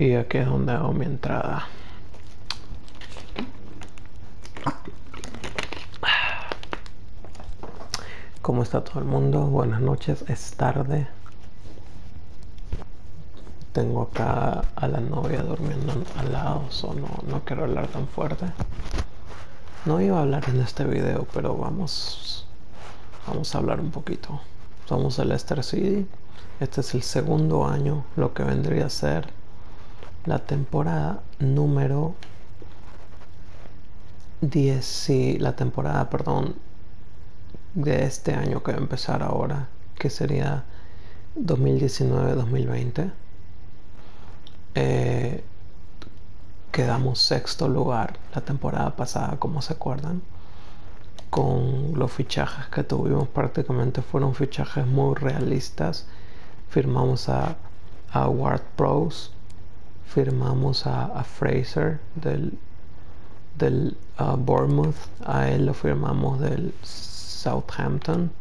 Y aquí es donde hago mi entrada. ¿Cómo está todo el mundo? Buenas noches, es tarde. Tengo acá a la novia durmiendo al lado, no quiero hablar tan fuerte. No iba a hablar en este video, pero vamos a hablar un poquito. Somos el Leicester City. Este es el segundo año, lo que vendría a ser la temporada número 10, la temporada, perdón, de este año que va a empezar ahora, que sería 2019-2020. Quedamos sexto lugar la temporada pasada, como se acuerdan. Con los fichajes que tuvimos, prácticamente fueron fichajes muy realistas. Firmamos a Ward Prowse, firmamos a Fraser del Bournemouth, a él lo firmamos del Southampton,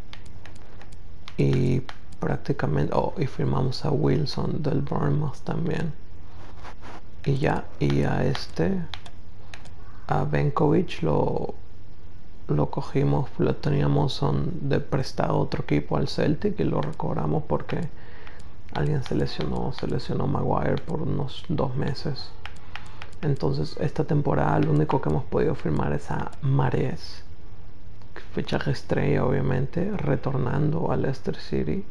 y prácticamente y firmamos a Wilson del Bournemouth también, y a Benkovic lo cogimos, lo teníamos de prestado otro equipo al Celtic y lo recobramos porque alguien se lesionó Maguire por unos 2 meses. Entonces esta temporada lo único que hemos podido firmar es a Mahrez, fichaje estrella obviamente, retornando al Leicester City,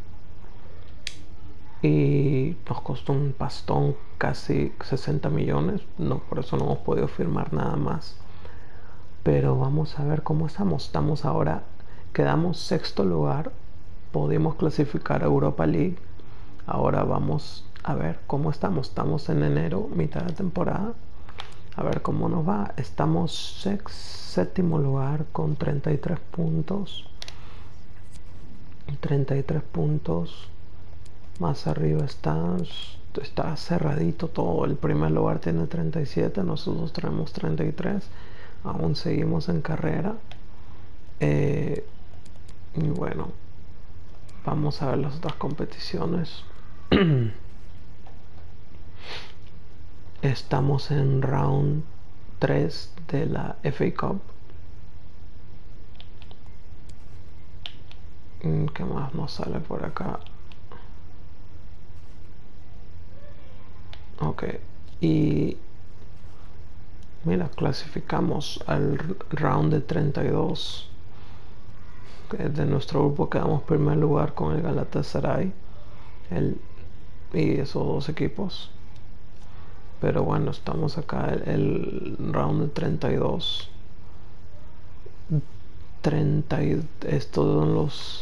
y nos costó un pastón, casi 60 millones, por eso no hemos podido firmar nada más. Pero vamos a ver cómo estamos ahora, quedamos sexto lugar, pudimos clasificar a Europa League. Ahora vamos a ver cómo estamos en enero, mitad de temporada, a ver cómo nos va. Estamos séptimo lugar con 33 puntos. 33 puntos. Más arriba está cerradito todo. El primer lugar tiene 37, nosotros tenemos 33. Aún seguimos en carrera. Y bueno, vamos a ver las otras competiciones. Estamos en round 3 de la FA Cup. ¿Qué más nos sale por acá? Ok, y mira, clasificamos al round de 32. De nuestro grupo quedamos primer lugar con el Galatasaray y esos dos equipos. Pero bueno, estamos acá el round de 32. Estos son los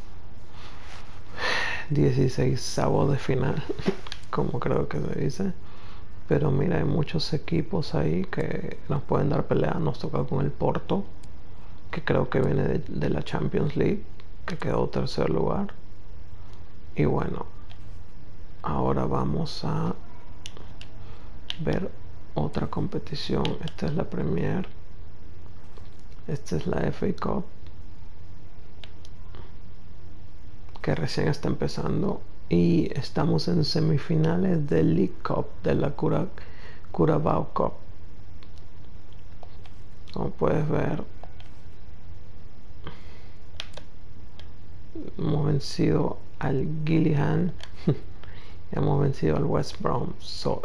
16avos de final, como creo que se dice. Pero mira, hay muchos equipos ahí que nos pueden dar pelea. Nos toca con el Porto, que creo que viene de la Champions League, que quedó tercer lugar. Y bueno, ahora vamos a ver otra competición. Esta es la Premier, esta es la FA Cup, que recién está empezando, y estamos en semifinales del League Cup, de la Carabao Cup. Como puedes ver, hemos vencido al Gillingham y hemos vencido al West Brom.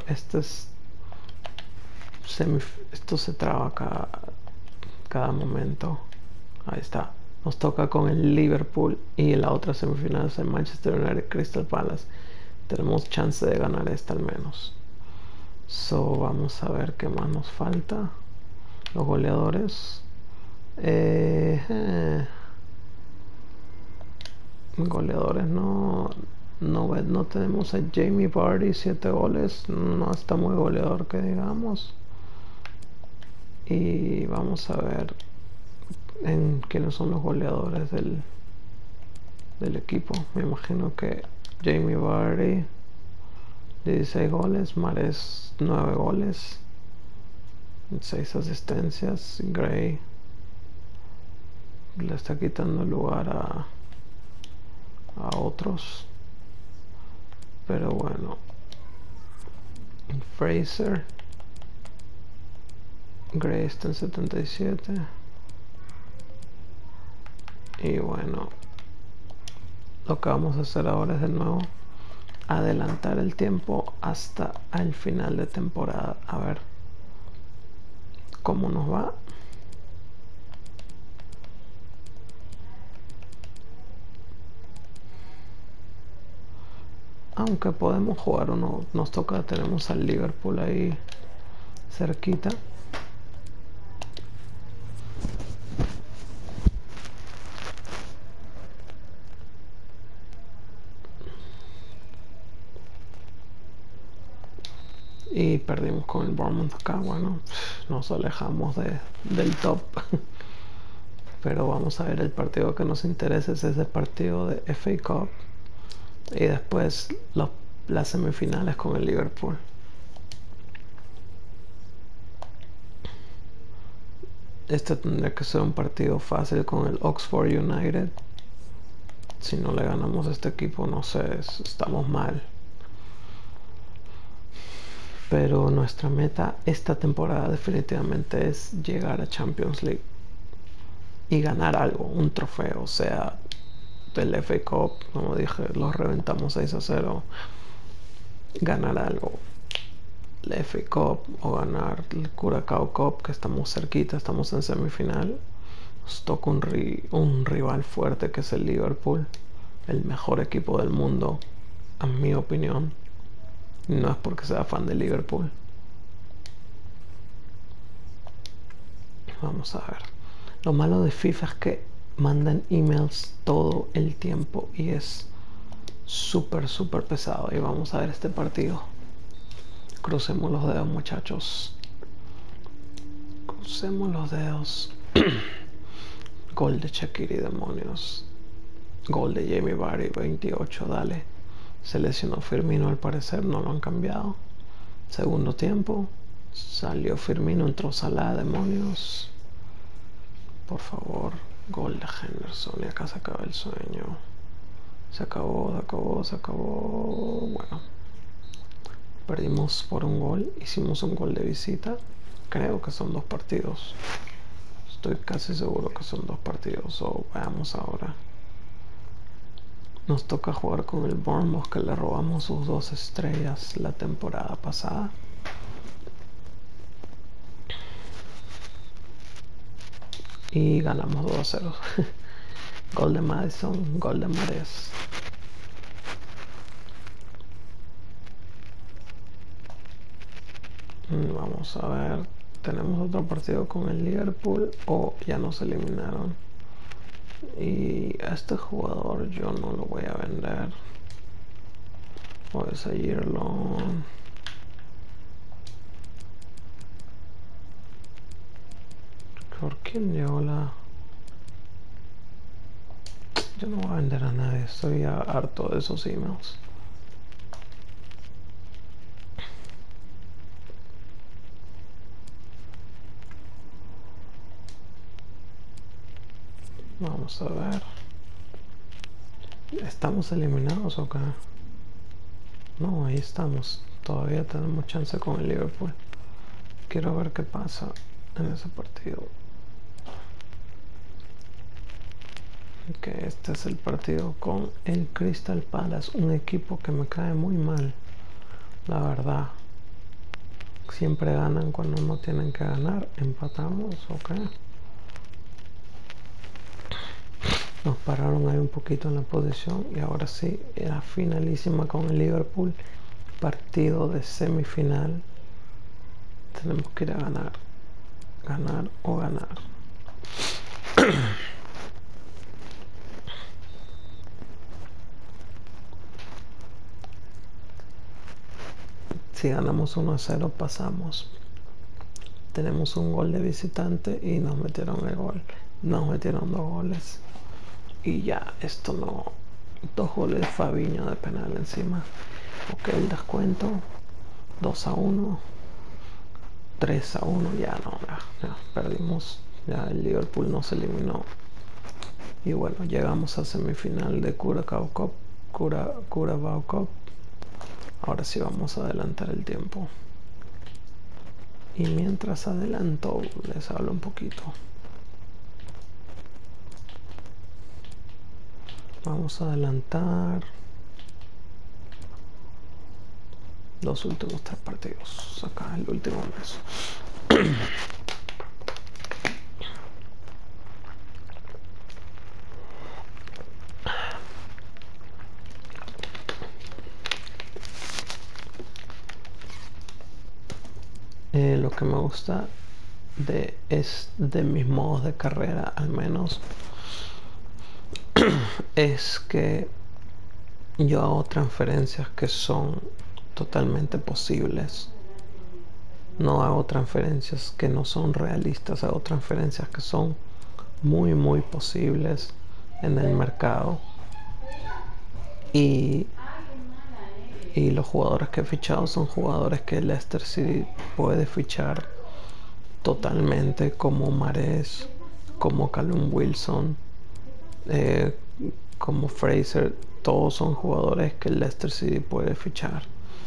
Esto se traba cada momento. Ahí está. Nos toca con el Liverpool, y en la otra semifinal es el Manchester United Crystal Palace. Tenemos chance de ganar esta al menos. Vamos a ver qué más nos falta. Los goleadores. Goleadores no tenemos a Jamie Vardy, 7 goles. No está muy goleador que digamos. Y vamos a ver en quiénes son los goleadores del equipo. Me imagino que Jamie Vardy, 16 goles, Mahrez 9 goles, 6 asistencias. Gray le está quitando lugar a otros, pero bueno, Fraser. Gray está en 77. Y bueno, lo que vamos a hacer ahora es de nuevo adelantar el tiempo hasta el final de temporada. A ver cómo nos va. Aunque podemos jugar uno, nos toca, tenemos al Liverpool ahí cerquita. Y perdimos con el Bournemouth acá. Bueno, nos alejamos del top. Pero vamos a ver, el partido que nos interesa es ese partido de FA Cup. Y después las semifinales con el Liverpool. Este tendría que ser un partido fácil con el Oxford United. Si no le ganamos a este equipo, no sé, estamos mal. Pero nuestra meta esta temporada definitivamente es llegar a Champions League y ganar algo, un trofeo, o sea, del FA Cup, como dije, los reventamos 6-0, ganar algo, la FA Cup o ganar el Curacao Cup, que estamos cerquita, estamos en semifinal. Nos toca un rival fuerte que es el Liverpool, el mejor equipo del mundo, en mi opinión. No es porque sea fan de Liverpool. Vamos a ver. Lo malo de FIFA es que mandan emails todo el tiempo y es súper pesado. Y vamos a ver este partido. Crucemos los dedos, muchachos. Crucemos los dedos. Gol de Shaqiri, demonios. Gol de Jamie Vardy, 28, dale. Se lesionó Firmino al parecer, no lo han cambiado. Segundo tiempo. Salió Firmino, entró Salah, demonios. Por favor, gol de Henderson. Y acá se acaba el sueño. Se acabó. Bueno, perdimos por un gol. Hicimos un gol de visita. Creo que son 2 partidos. Estoy casi seguro que son 2 partidos. Veamos ahora. Nos toca jugar con el Bournemouth, que le robamos sus 2 estrellas la temporada pasada. Y ganamos 2-0. Gol de Madison, gol de Mahrez. Vamos a ver. Tenemos otro partido con el Liverpool o ya nos eliminaron. Y a este jugador yo no lo voy a vender. O es a year long. ¿Por quién llegó la...? Yo no voy a vender a nadie, estoy harto de esos emails. Vamos a ver. ¿Estamos eliminados o qué? No, ahí estamos. Todavía tenemos chance con el Liverpool. Quiero ver qué pasa en ese partido. Que este es el partido con el Crystal Palace, un equipo que me cae muy mal, la verdad. Siempre ganan cuando no tienen que ganar. Empatamos, ok. Nos pararon ahí un poquito en la posición y ahora sí, era finalísima con el Liverpool. Partido de semifinal. Tenemos que ir a ganar. Ganar o ganar. Si ganamos 1-0 pasamos. Tenemos un gol de visitante y nos metieron el gol. Nos metieron 2 goles. Y ya, esto no... 2 goles de Fabinho de penal encima. Ok, el descuento. 2-1. 3-1. Ya no, ya perdimos. Ya el Liverpool nos eliminó. Y bueno, llegamos a semifinal de Curacao Cup. Curacao Cup. Ahora sí vamos a adelantar el tiempo. Y mientras adelanto, les hablo un poquito. Vamos a adelantar los últimos 3 partidos. Acá el último mes. Lo que me gusta es de mis modos de carrera, al menos, es que yo hago transferencias que son totalmente posibles. No hago transferencias que no son realistas, hago transferencias que son muy posibles en el mercado. Y los jugadores que he fichado son jugadores que Leicester City puede fichar totalmente, como Mahrez, como Callum Wilson, eh, como Fraser. Todos son jugadores que el Leicester City puede fichar.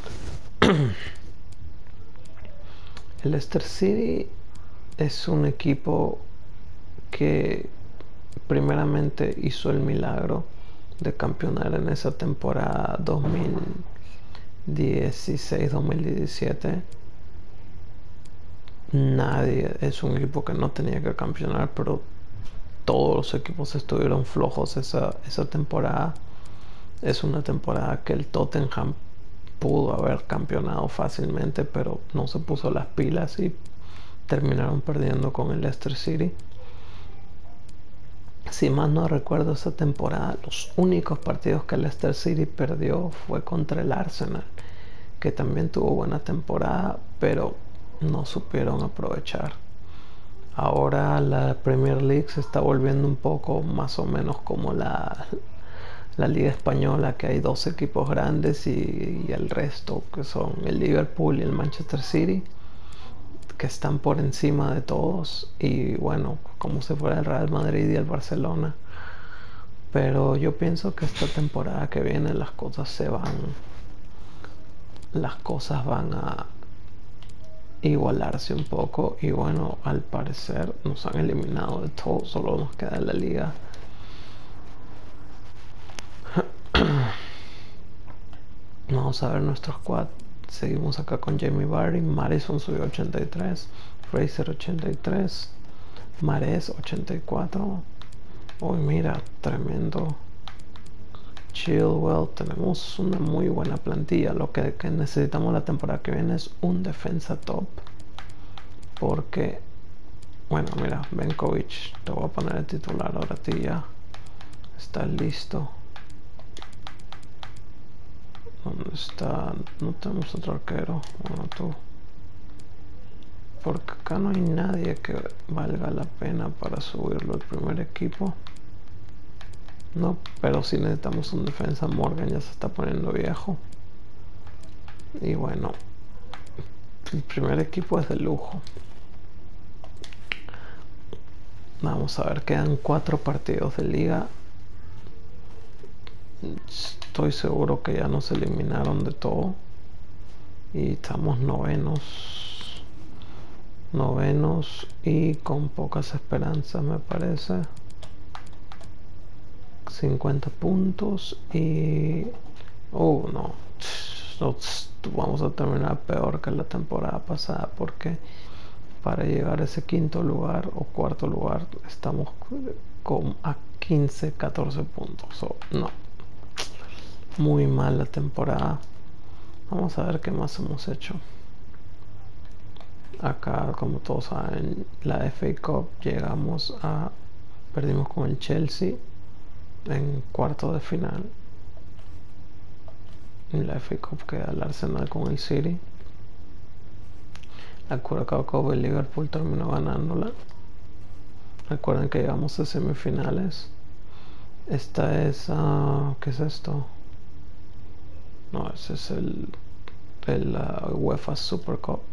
El Leicester City es un equipo que primeramente hizo el milagro de campeonar en esa temporada 2016-2017. Nadie, es un equipo que no tenía que campeonar, pero todos los equipos estuvieron flojos esa temporada. Es una temporada que el Tottenham pudo haber campeonado fácilmente, pero no se puso las pilas y terminaron perdiendo con el Leicester City. Si mal no recuerdo, esa temporada los únicos partidos que el Leicester City perdió fue contra el Arsenal, que también tuvo buena temporada, pero no supieron aprovechar. Ahora la Premier League se está volviendo un poco más o menos como la Liga Española, que hay 2 equipos grandes y el resto, que son el Liverpool y el Manchester City, que están por encima de todos, y bueno, como si fuera el Real Madrid y el Barcelona. Pero yo pienso que esta temporada que viene las cosas van a igualarse un poco, y bueno, al parecer nos han eliminado de todo, solo nos queda la liga. Vamos a ver nuestro squad. Seguimos acá con Jamie Vardy. Maddison subió 83, Fraser 83, Mahrez 84. Uy, mira, tremendo. Chilwell. Tenemos una muy buena plantilla. Lo que necesitamos la temporada que viene es un defensa top, porque bueno, mira, Benkovic, te voy a poner el titular ahora a ti. Ya está listo. ¿Dónde está? No tenemos otro arquero. Bueno, tú, porque acá no hay nadie que valga la pena para subirlo al primer equipo. No, pero si necesitamos un defensa. Morgan ya se está poniendo viejo. Y bueno, el primer equipo es de lujo. Vamos a ver, quedan 4 partidos de liga. Estoy seguro que ya nos eliminaron de todo. Y estamos novenos y con pocas esperanzas, me parece. 50 puntos y... oh, no. Vamos a terminar peor que la temporada pasada, porque para llegar a ese 5.º lugar o 4.º lugar estamos a 15-14 puntos. No, muy mal la temporada. Vamos a ver qué más hemos hecho. Acá, como todos saben, la FA Cup perdimos con el Chelsea en cuarto de final. En la FA Cup queda el Arsenal con el City. La Curacao Cup, el Liverpool terminó ganándola. Recuerden que llegamos a semifinales. Esta es... ¿qué es esto? No, ese es el UEFA Super Cup.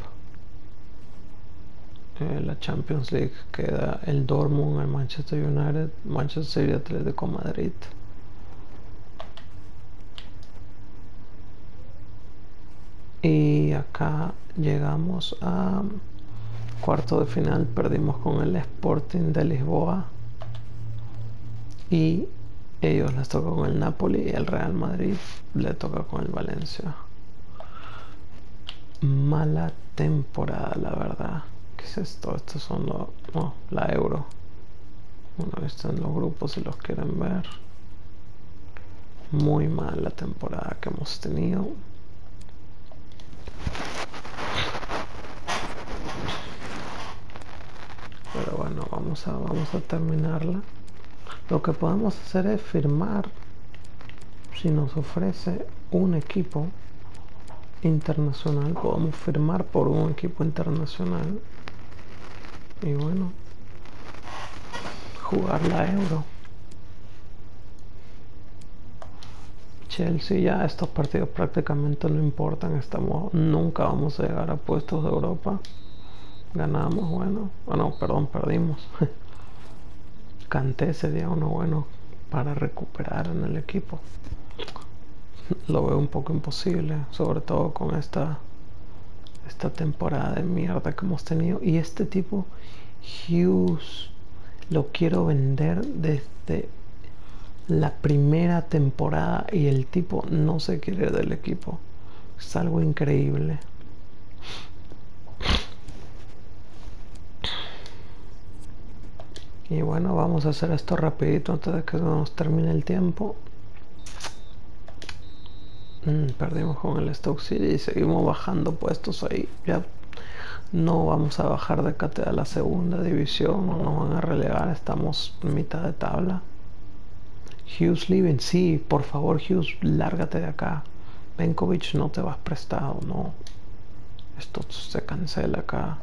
La Champions League queda el Dortmund, el Manchester United, Manchester City, Atlético Madrid. Y acá llegamos a cuarto de final, perdimos con el Sporting de Lisboa y ellos les toca con el Napoli y el Real Madrid le toca con el Valencia. Mala temporada, la verdad. ¿Qué es esto? Estos son los... No, la Euro. Bueno, están los grupos si los quieren ver. Muy mala temporada que hemos tenido. Pero bueno, vamos a terminarla. Lo que podemos hacer es firmar si nos ofrece un equipo internacional. Podemos firmar por un equipo internacional y bueno, jugar la Euro. Chelsea, ya estos partidos prácticamente no importan. Nunca vamos a llegar a puestos de Europa. Ganamos, bueno, perdón, perdimos. Kanté sería uno bueno para recuperar en el equipo. Lo veo un poco imposible, sobre todo con esta temporada de mierda que hemos tenido. Y este tipo, Hughes, lo quiero vender desde la primera temporada y el tipo no se quiere ir del equipo. Es algo increíble. Y bueno, vamos a hacer esto rapidito antes de que nos termine el tiempo. Perdimos con el Stoke City y seguimos bajando puestos ahí. Ya no vamos a bajar de a la segunda división, no nos van a relegar, estamos en mitad de tabla. Hughes leaving, sí, por favor Hughes, lárgate de acá. Benkovic, no te vas prestado, no. Esto se cancela acá.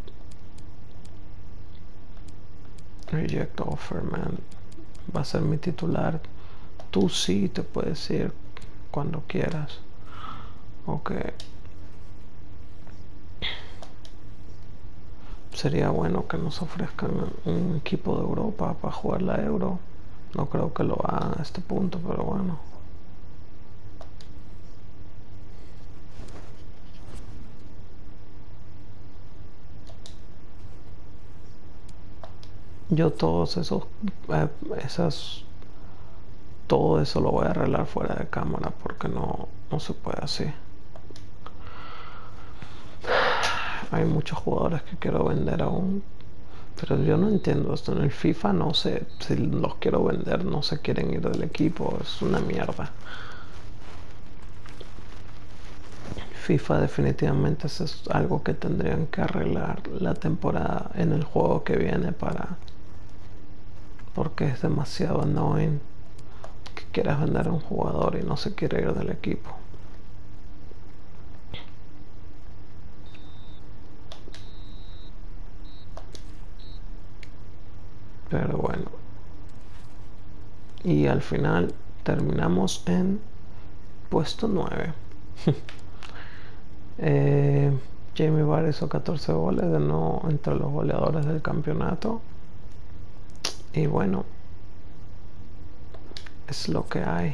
Reject offer, man. Va a ser mi titular. Tú sí te puedes ir cuando quieras. Ok. Sería bueno que nos ofrezcan un equipo de Europa para jugar la Euro. No creo que lo hagan a este punto, pero bueno. Yo todos esos, todo eso lo voy a arreglar fuera de cámara porque no se puede así. Hay muchos jugadores que quiero vender aún, pero yo no entiendo esto. En el FIFA no sé si los quiero vender, no se quieren ir del equipo, es una mierda. FIFA definitivamente es algo que tendrían que arreglar la temporada en el juego que viene porque es demasiado annoying que quieras vender a un jugador y no se quiere ir del equipo. Pero bueno, y al final terminamos en puesto 9. Jamie Vardy hizo 14 goles, de nuevo entre los goleadores del campeonato. Y bueno, es lo que hay.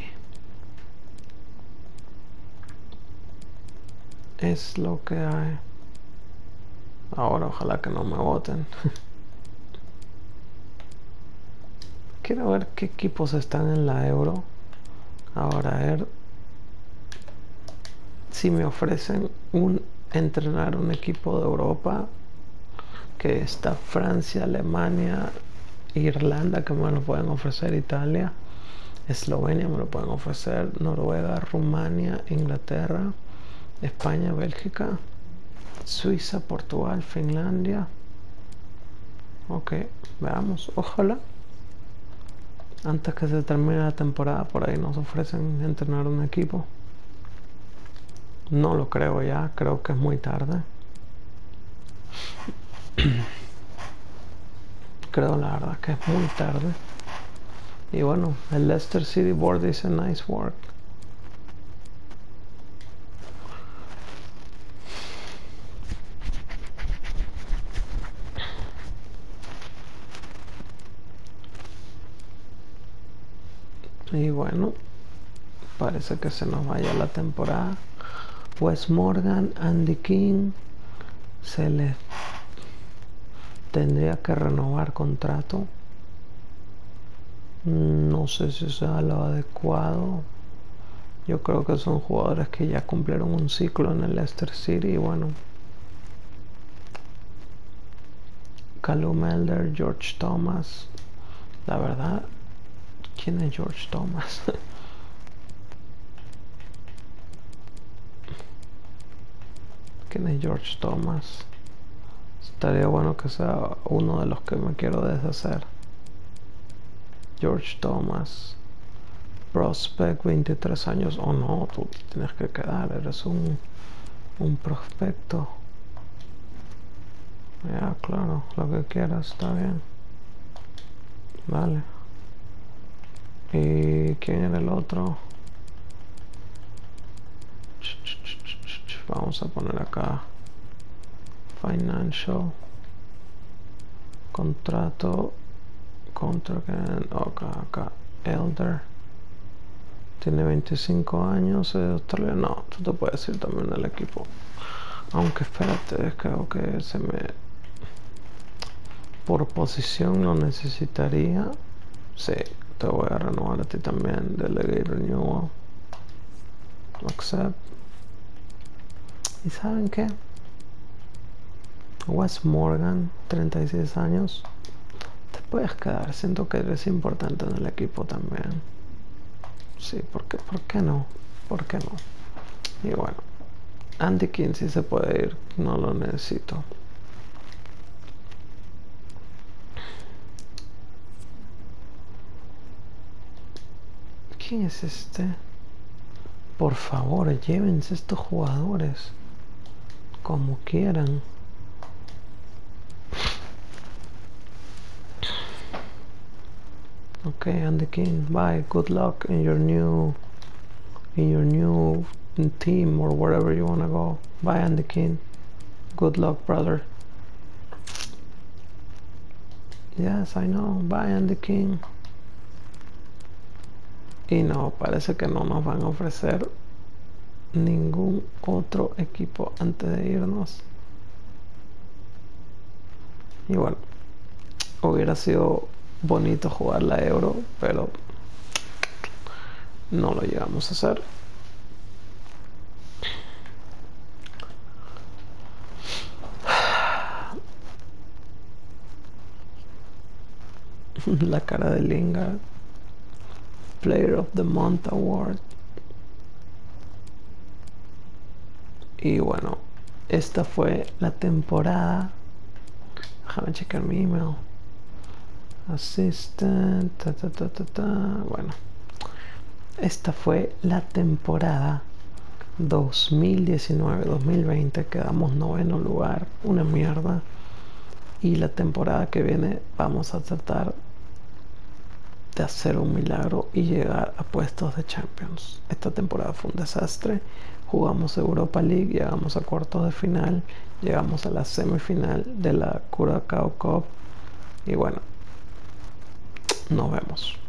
Es lo que hay. Ahora ojalá que no me voten. Quiero ver qué equipos están en la Euro. Ahora a ver si me ofrecen entrenar un equipo de Europa, que está Francia, Alemania, Irlanda, que me lo pueden ofrecer, Italia, Eslovenia me lo pueden ofrecer, Noruega, Rumania, Inglaterra, España, Bélgica, Suiza, Portugal, Finlandia. Ok, veamos, ojalá antes que se termine la temporada por ahí nos ofrecen entrenar un equipo. No lo creo ya, creo que es muy tarde. Creo la verdad que es muy tarde. Y bueno, el Leicester City Board dice nice work. Y bueno, parece que se nos vaya la temporada. Wes Morgan, Andy King, se les tendría que renovar contrato. No sé si sea lo adecuado. Yo creo que son jugadores que ya cumplieron un ciclo en el Leicester City y bueno. Callum Elder, George Thomas. La verdad, ¿quién es George Thomas? ¿Quién es George Thomas? Estaría bueno que sea uno de los que me quiero deshacer. George Thomas. Prospect, 23 años. Oh no, tú tienes que quedar. Eres un prospecto. Ya, claro, lo que quieras, está bien. Vale. ¿Y quién era el otro? Vamos a poner acá Financial. Contrato. Acá. Elder. Tiene 25 años. Es australiano. No, tú te puedes ir también del equipo. Aunque espérate, creo que se me... Por posición lo necesitaría. Sí, te voy a renovar a ti también. Delegate Renewal. Accept. ¿Y saben qué? Wes Morgan, 36 años. Te puedes quedar. Siento que eres importante en el equipo también. Sí, ¿por qué no? ¿Por qué no? Y bueno, Andy King sí se puede ir. No lo necesito. ¿Quién es este? Por favor, llévense estos jugadores como quieran. Okay, Andy King, bye. Good luck in your new team or wherever you wanna go. Bye, Andy King. Good luck, brother. Yes, I know. Bye, Andy King. Y no, parece que no nos van a ofrecer ningún otro equipo antes de irnos. Y bueno, hubiera sido bonito jugar la Euro, pero no lo llegamos a hacer. La cara de Lingard. Player of the Month Award. Y bueno, esta fue la temporada. Déjame checar mi email. Assistant. Bueno, esta fue la temporada 2019-2020. Quedamos noveno lugar. Una mierda. Y la temporada que viene vamos a tratar de hacer un milagro y llegar a puestos de Champions. Esta temporada fue un desastre. Jugamos Europa League, llegamos a cuartos de final, llegamos a la semifinal de la Curacao Cup y bueno, nos vemos.